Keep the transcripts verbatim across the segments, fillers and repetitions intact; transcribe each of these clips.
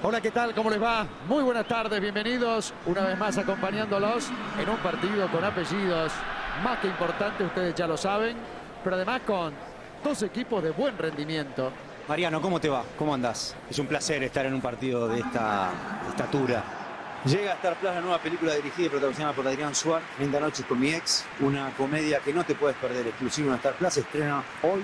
Hola, ¿qué tal? ¿Cómo les va? Muy buenas tardes, bienvenidos una vez más acompañándolos en un partido con apellidos más que importantes, ustedes ya lo saben, pero además con dos equipos de buen rendimiento. Mariano, ¿cómo te va? ¿Cómo andás? Es un placer estar en un partido de esta estatura. Llega a Star Plus la nueva película dirigida y protagonizada por Adrián Suárez, treinta noches con mi ex, una comedia que no te puedes perder, exclusiva en Star Plus, se estrena hoy.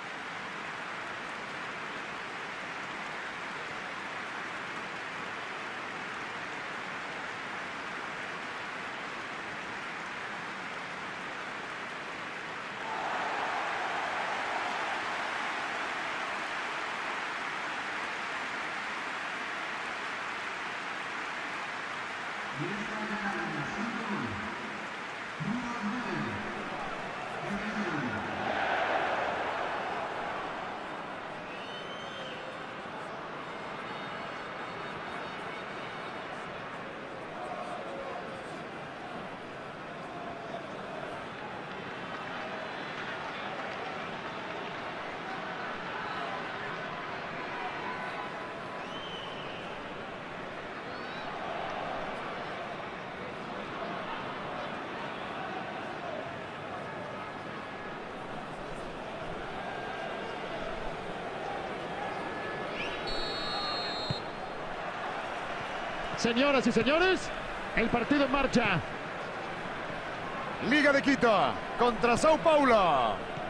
Señoras y señores, el partido en marcha. Liga de Quito contra Sao Paulo.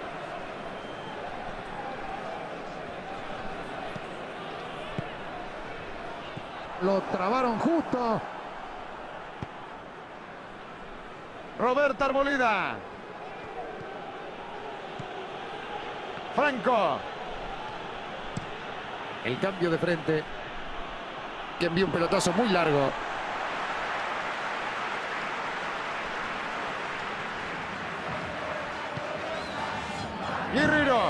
Lo trabaron justo. Roberto Arboleda. Franco. El cambio de frente, que envió un pelotazo muy largo. Guerrero.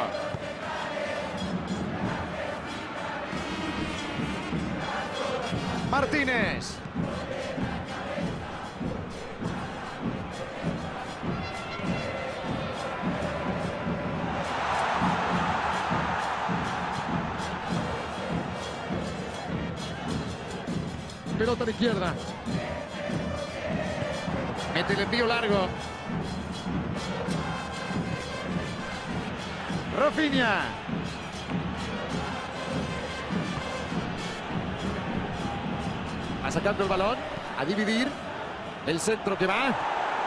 Martínez. Pelota a la izquierda. Mete el envío largo. Rafinha. Va sacando el balón. A dividir. El centro que va.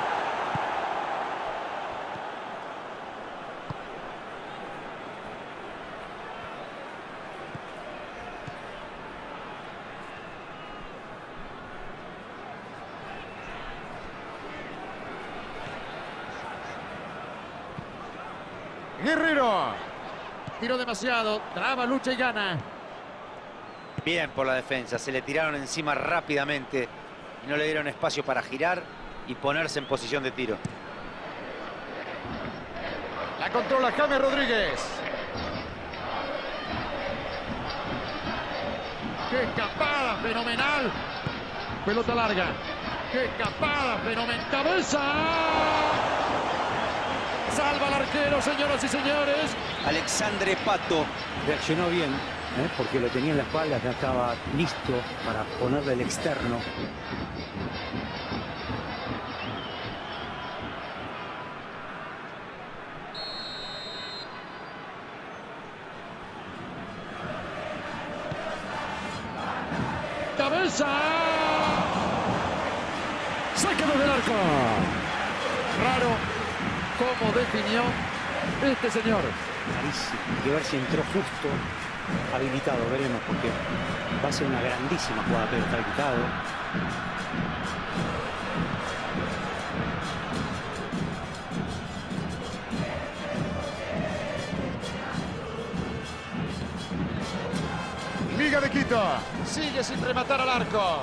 Guerrero. Tiró demasiado. Traba, lucha y gana. Bien por la defensa, se le tiraron encima rápidamente y no le dieron espacio para girar y ponerse en posición de tiro. La controla James Rodríguez. ¡Qué escapada fenomenal! Pelota larga. ¡Qué escapada fenomenal! ¡Cabeza! Salva al arquero, señoras y señores. Alexandre Pato reaccionó bien, ¿eh? Porque lo tenía en la espalda, ya estaba listo para ponerle el externo. ¡Cabeza! ¡Saque desde el arco! Raro cómo definió este señor. Clarísimo. Hay que ver si entró justo habilitado, veremos, porque va a ser una grandísima jugada, pero está habilitado. Liga de Quito. Sigue sin rematar al arco.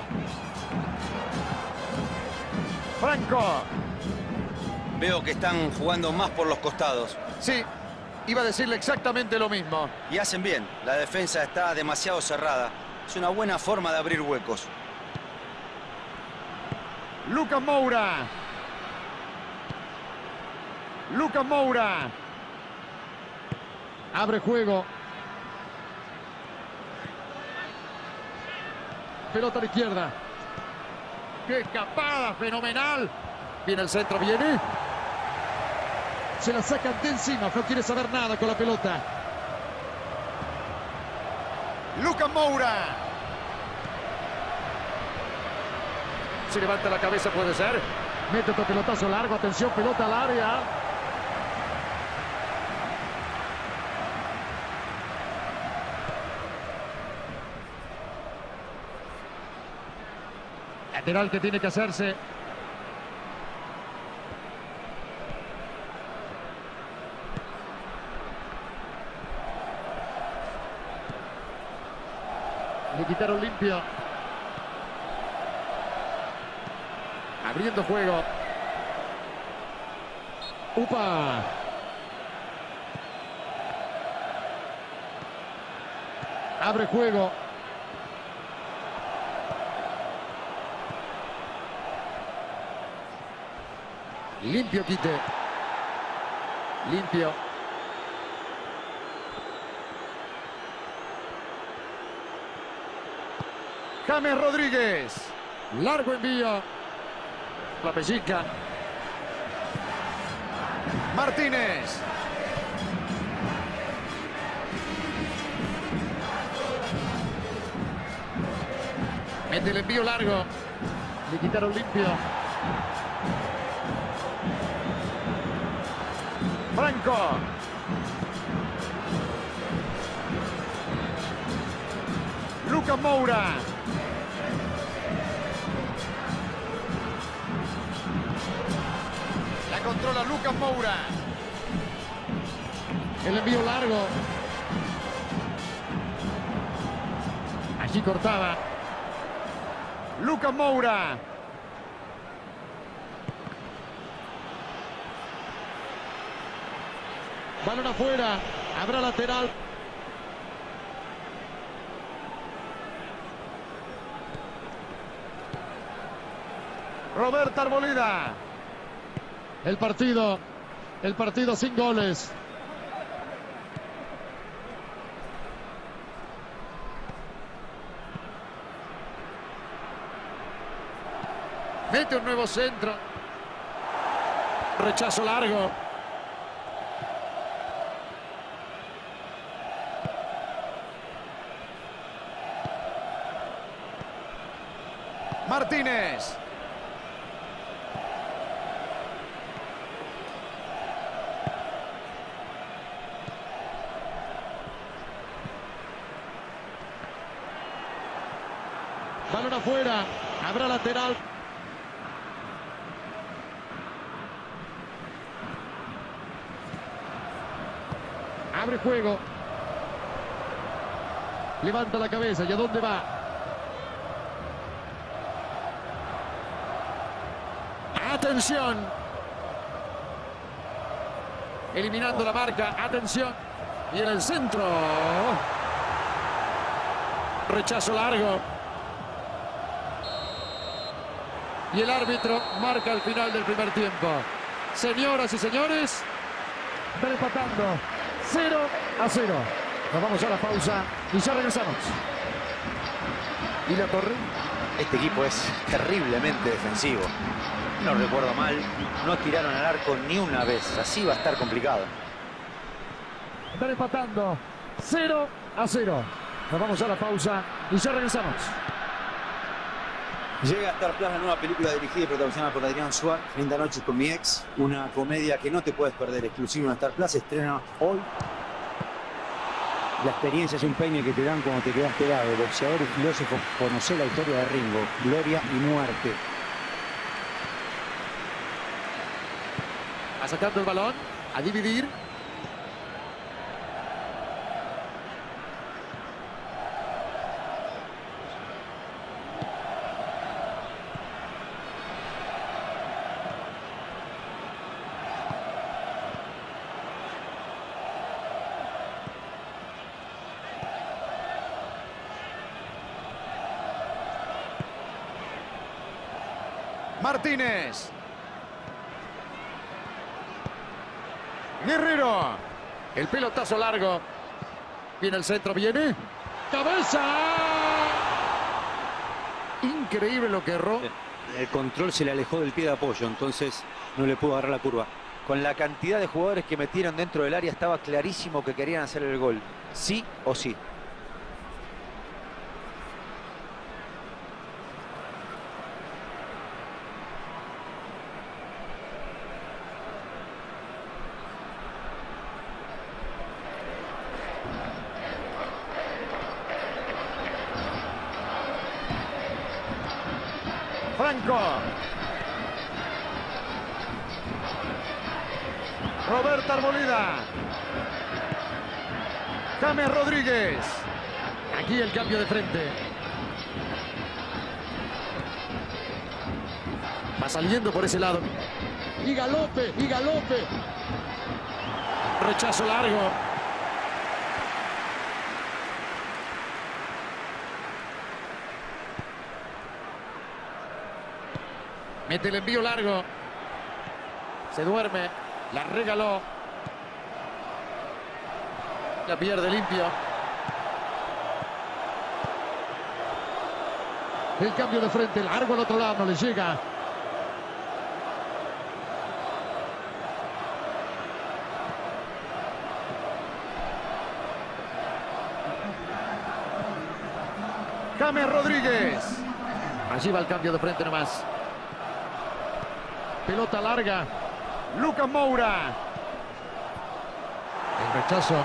Franco. Veo que están jugando más por los costados. Sí, iba a decirle exactamente lo mismo. Y hacen bien. La defensa está demasiado cerrada. Es una buena forma de abrir huecos. Lucas Moura. Lucas Moura. Abre juego. pelota a la izquierda. ¡Qué escapada! ¡Fenomenal! Viene el centro, viene. Se la sacan de encima, no quiere saber nada con la pelota. Lucas Moura. Si levanta la cabeza puede ser. Mete otro pelotazo largo, atención, pelota al área. Lateral que tiene que hacerse. Le quitaron limpio. Abriendo juego. ¡Upa! Abre juego. Limpio quite. Limpio. James Rodríguez. Largo envío. La pellizca. Martínez. Mete el envío largo. Le quitaron limpio. Franco. Lucas Moura. La controla Lucas Moura. El envío largo. Allí cortaba. Lucas Moura. Balón afuera. Habrá lateral. Roberto Arboleda. El partido. El partido sin goles. Mete un nuevo centro. Rechazo largo. Martínez. Balón afuera. Habrá lateral. Abre juego. Levanta la cabeza. ¿Y a dónde va? Atención. Eliminando la marca. Atención. Y en el centro. Rechazo largo. Y el árbitro marca el final del primer tiempo. Señoras y señores, están empatando cero a cero. Nos vamos a la pausa y ya regresamos. ¿Y la torre? Este equipo es terriblemente defensivo. No recuerdo mal, no tiraron al arco ni una vez. Así va a estar complicado. Están empatando cero a cero. Nos vamos a la pausa y ya regresamos. Llega a Star Plus la nueva película dirigida y protagonizada por Adrián Suárez, treinta noches con mi ex, una comedia que no te puedes perder, exclusiva en Star Plus, se estrena hoy. La experiencia es un peine que te dan cuando te quedas pegado. Boxeador y filósofo, conocer la historia de Ringo, gloria y muerte. Va sacando el balón, a dividir. Martínez. Guerrero. El pelotazo largo. Viene el centro, viene. ¡Cabeza! Increíble lo que erró. El control se le alejó del pie de apoyo, entonces no le pudo agarrar la curva. Con la cantidad de jugadores que metieron dentro del área, estaba clarísimo que querían hacer el gol. Sí o sí. Franco. Roberto Arboleda. James Rodríguez. Aquí el cambio de frente. Va saliendo por ese lado. Y galope, y galope. Rechazo largo. Mete el envío largo. Se duerme. La regaló. La pierde limpio. El cambio de frente. Largo al otro lado. No le llega. James Rodríguez. Allí va el cambio de frente nomás. Pelota larga. Lucas Moura. El rechazo.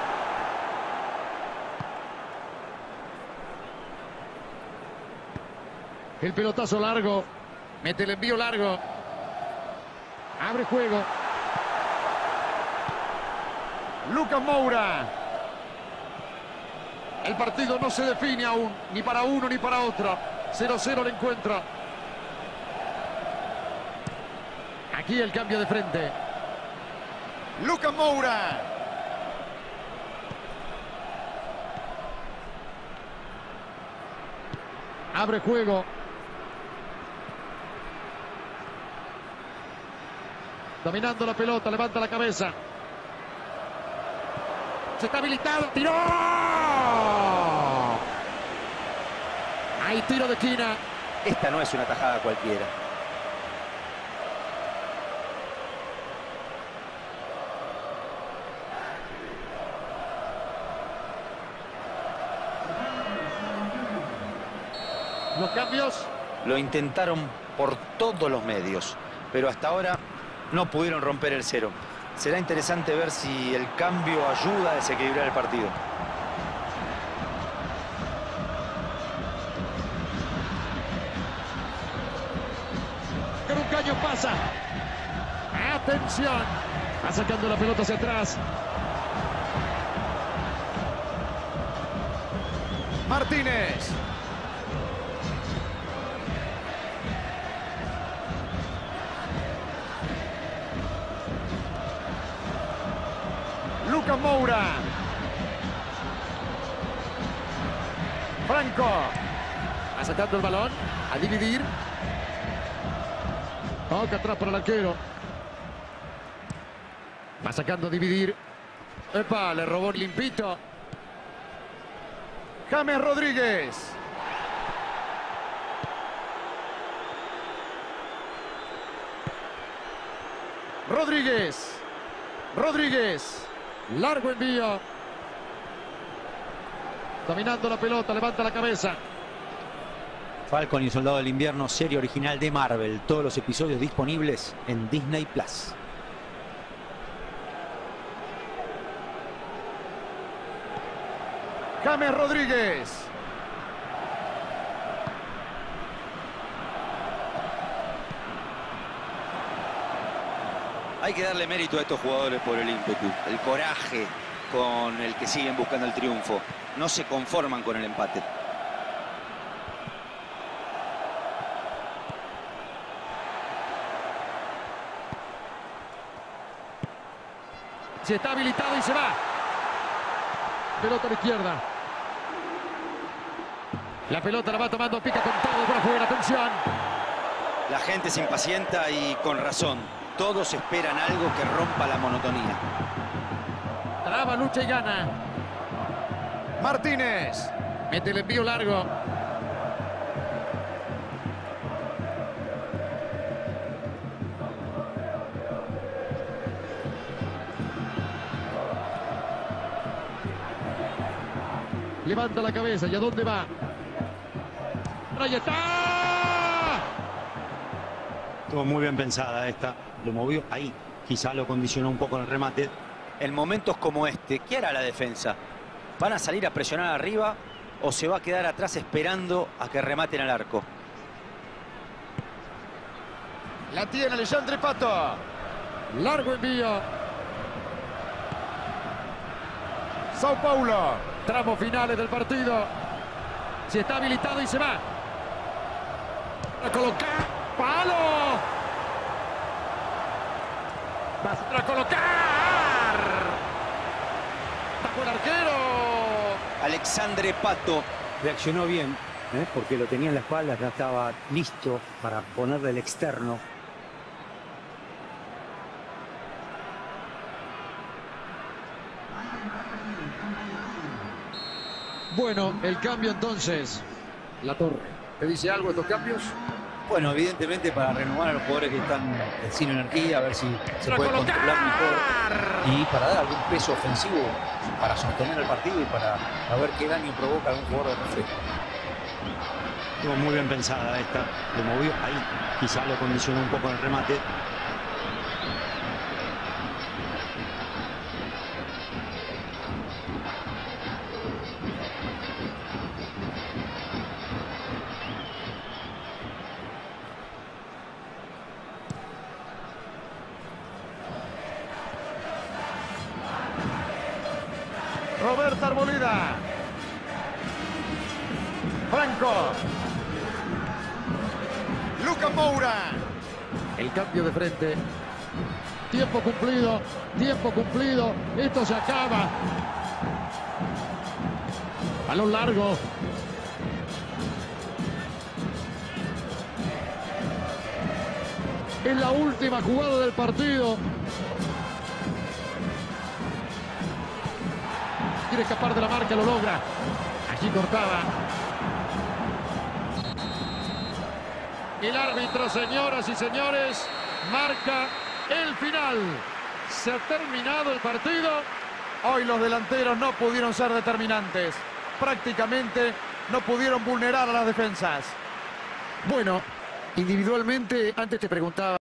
El pelotazo largo. Mete el envío largo. Abre juego. Lucas Moura. El partido no se define aún. Ni para uno ni para otro. cero cero el encuentro. Aquí el cambio de frente. Lucas Moura. Abre juego. Dominando la pelota, levanta la cabeza. Se está habilitado, tiró. Hay tiro de esquina. Esta no es una tajada cualquiera. Los cambios. Lo intentaron por todos los medios, pero hasta ahora no pudieron romper el cero. Será interesante ver si el cambio ayuda a desequilibrar el partido. Con un caño pasa. Atención. Va sacando la pelota hacia atrás. Martínez. Lucas Moura. Franco. Va sacando el balón. A dividir. Toca atrás para el arquero. Va sacando a dividir. Epa, le robó limpito. James Rodríguez. Rodríguez. Rodríguez. Largo envío. Dominando la pelota, levanta la cabeza. Falcon y el Soldado del Invierno, serie original de Marvel. Todos los episodios disponibles en Disney Plus. James Rodríguez. Hay que darle mérito a estos jugadores por el ímpetu, el coraje con el que siguen buscando el triunfo. No se conforman con el empate. Se está habilitado y se va. Pelota a la izquierda. La pelota la va tomando, pica con todo por afuera. Atención. La gente se impacienta y con razón. Todos esperan algo que rompa la monotonía. Traba, lucha y gana. Martínez. Mete el envío largo. Levanta la cabeza. ¿Y a dónde va? ¡Ahí está! Estuvo muy bien pensada esta. Lo movió ahí. Quizá lo condicionó un poco en el remate. En momentos como este, ¿qué hará la defensa? ¿Van a salir a presionar arriba o se va a quedar atrás esperando a que rematen al arco? La tiene Alexandre Pato. Largo envío. Sao Paulo. Tramos finales del partido. Si está habilitado y se va. A colocar. ¡Palo! Va a colocar. Tapó el arquero. Alexandre Pato reaccionó bien, ¿eh? Porque lo tenía en la espalda, ya estaba listo para ponerle el externo. Bueno, el cambio entonces. La Torre. ¿Te dice algo estos cambios? Bueno, evidentemente para renovar a los jugadores que están sin energía, a ver si se ¡Para puede colocar! controlar mejor y para dar algún peso ofensivo para sostener el partido y para ver qué daño provoca algún jugador de refresco. Estuvo muy bien pensada esta, lo movió ahí, quizá lo condicionó un poco en el remate. Roberta Arboleda. Franco. Luca Moura. El cambio de frente. Tiempo cumplido. Tiempo cumplido. Esto se acaba. Balón largo. Es la última jugada del partido. Quiere escapar de la marca, lo logra. Allí cortaba. El árbitro, señoras y señores, marca el final. Se ha terminado el partido. Hoy los delanteros no pudieron ser determinantes. Prácticamente no pudieron vulnerar a las defensas. Bueno, individualmente, antes te preguntaba.